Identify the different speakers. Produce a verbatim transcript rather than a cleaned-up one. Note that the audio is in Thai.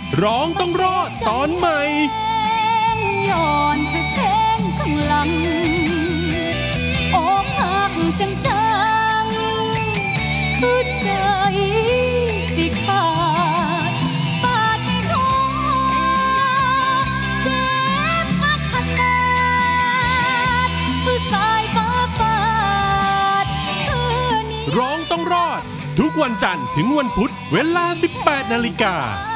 Speaker 1: ร้องต้องรอดตอนใหม่
Speaker 2: ย้อนเธอแทงข้างหลังอกหักจังจังคือใจสิขาดบาดในหัวเจ็บคักขนาดคือสายฟ้าฟาดร้องต้องรอดทุกวันจันทร์ถึงวันพุธเวลา สิบแปดนาฬิกา